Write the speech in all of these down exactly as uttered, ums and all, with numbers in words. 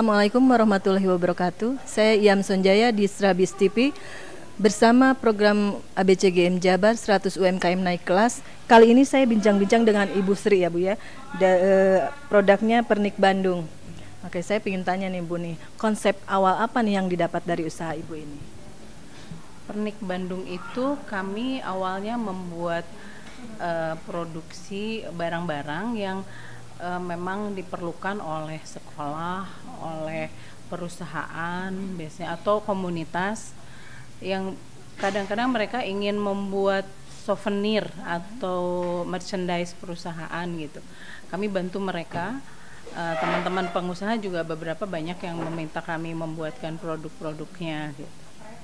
Assalamualaikum warahmatullahi wabarakatuh. Saya Iyam Sonjaya di Srabis T V bersama program A B C G M Jabar seratus U M K M naik kelas. Kali ini saya bincang-bincang dengan Ibu Sri ya Bu ya. Da, eh, produknya Pernik Bandung. Oke, saya ingin tanya nih Bu nih, konsep awal apa nih yang didapat dari usaha Ibu ini? Pernik Bandung itu kami awalnya membuat uh, produksi barang-barang yang uh, memang diperlukan oleh sekolah, oleh perusahaan biasanya atau komunitas yang kadang-kadang mereka ingin membuat souvenir atau merchandise perusahaan gitu. Kami bantu mereka, uh, teman-teman pengusaha juga beberapa banyak yang meminta kami membuatkan produk-produknya gitu.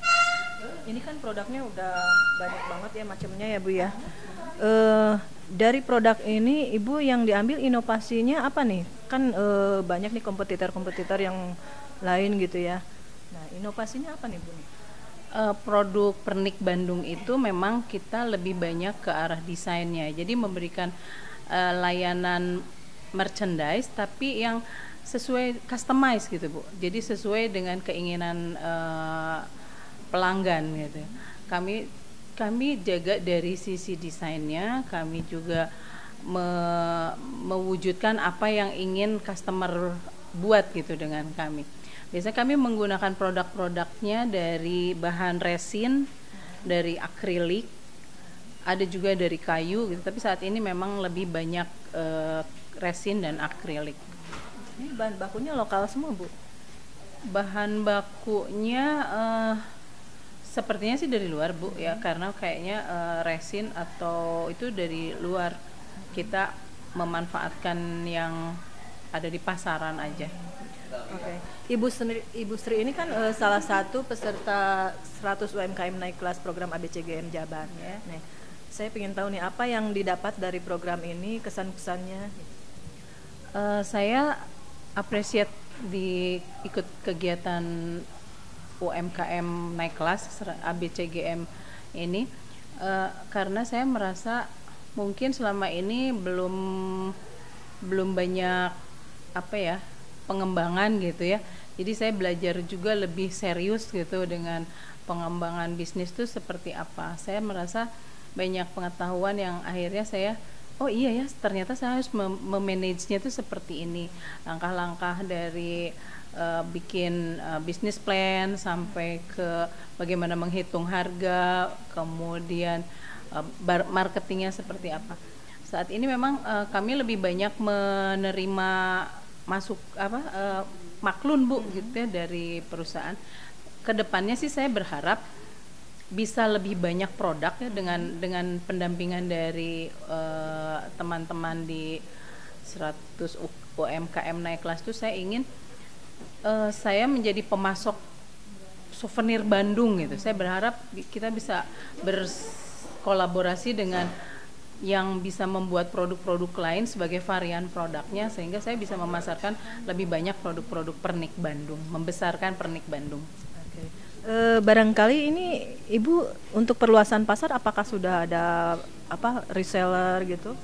Ini kan produknya udah banyak banget ya macamnya ya Bu ya. E, dari produk ini Ibu yang diambil inovasinya apa nih? Kan e, banyak nih kompetitor-kompetitor yang lain gitu ya. Nah, inovasinya apa nih Bu? E, produk Pernik Bandung itu memang kita lebih banyak ke arah desainnya. Jadi memberikan e, layanan merchandise tapi yang sesuai customize gitu Bu. Jadi sesuai dengan keinginan e, pelanggan gitu. Kami kami jaga dari sisi desainnya, kami juga me, mewujudkan apa yang ingin customer buat gitu dengan kami. Biasanya kami menggunakan produk-produknya dari bahan resin, dari akrilik, ada juga dari kayu gitu. Tapi saat ini memang lebih banyak uh, resin dan akrilik. Ini bahan bakunya lokal semua Bu? Bahan bakunya uh, sepertinya sih dari luar Bu ya, karena kayaknya uh, resin atau itu dari luar, kita memanfaatkan yang ada di pasaran aja. Oke, okay. Ibu Sri, Ibu Sri ini kan uh, salah satu peserta seratus U M K M naik kelas program A B C G M Jabar ya. Nih, saya ingin tahu nih apa yang didapat dari program ini, kesan-kesannya. Uh, saya appreciate di ikut kegiatan U M K M naik kelas A B C G M ini uh, karena saya merasa mungkin selama ini belum belum banyak apa ya pengembangan gitu ya. Jadi saya belajar juga lebih serius gitu dengan pengembangan bisnis itu seperti apa. Saya merasa banyak pengetahuan yang akhirnya saya oh iya ya ternyata saya harus memanagenya itu seperti ini. Langkah-langkah dari Uh, bikin uh, bisnis plan sampai ke bagaimana menghitung harga, kemudian uh, marketingnya seperti apa. Saat ini memang uh, kami lebih banyak menerima masuk apa uh, maklun Bu gitu ya dari perusahaan. Kedepannya sih saya berharap bisa lebih banyak produk ya dengan dengan pendampingan dari uh, teman-teman di seratus U M K M naik kelas itu saya ingin Uh, saya menjadi pemasok souvenir Bandung gitu. Saya berharap kita bisa berkolaborasi dengan yang bisa membuat produk-produk lain sebagai varian produknya sehingga saya bisa memasarkan lebih banyak produk-produk Pernik Bandung, membesarkan Pernik Bandung. Oke. Uh, barangkali ini Ibu untuk perluasan pasar apakah sudah ada apa reseller gitu?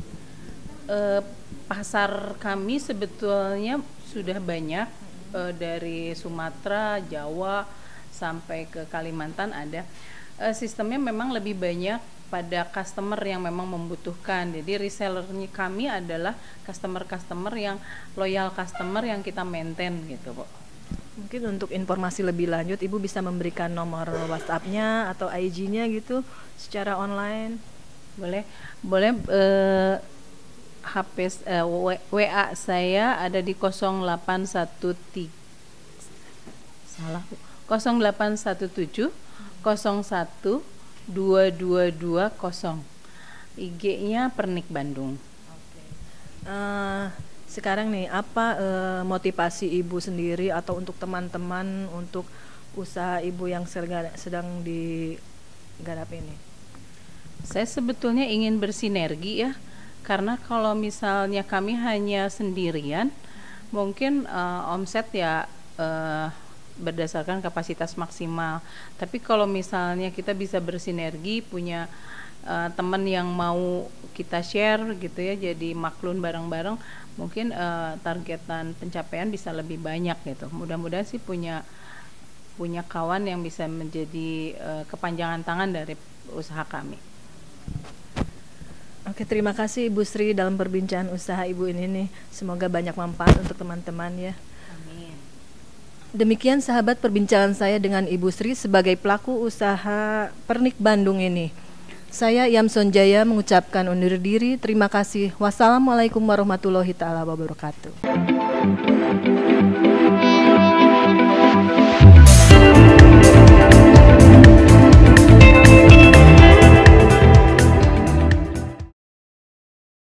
Uh, pasar kami sebetulnya sudah banyak uh, dari Sumatera, Jawa sampai ke Kalimantan ada. Uh, sistemnya memang lebih banyak pada customer yang memang membutuhkan. Jadi resellernya kami adalah customer-customer yang loyal customer yang kita maintain gitu, Bu. Mungkin untuk informasi lebih lanjut Ibu bisa memberikan nomor WhatsApp-nya atau I G-nya gitu secara online. Boleh. Boleh uh, H P uh, W A saya ada di nol delapan satu tiga salah nol delapan satu tujuh nol satu dua dua dua nol. I G-nya Pernik Bandung. Oke. Uh, sekarang nih apa uh, motivasi Ibu sendiri atau untuk teman-teman untuk usaha Ibu yang sedang digarap ini? Saya sebetulnya ingin bersinergi ya. Karena kalau misalnya kami hanya sendirian, mungkin uh, omset ya uh, berdasarkan kapasitas maksimal. Tapi kalau misalnya kita bisa bersinergi, punya uh, teman yang mau kita share gitu ya, jadi maklun bareng-bareng, mungkin uh, targetan pencapaian bisa lebih banyak gitu. Mudah-mudahan sih punya punya kawan yang bisa menjadi uh, kepanjangan tangan dari usaha kami. Oke, terima kasih Ibu Sri dalam perbincangan usaha Ibu ini nih. Semoga banyak manfaat untuk teman-teman ya. Amin. Demikian sahabat perbincangan saya dengan Ibu Sri sebagai pelaku usaha Pernik Bandung ini. Saya Yam Sonjaya mengucapkan undur diri. Terima kasih. Wassalamualaikum warahmatullahi taala wabarakatuh.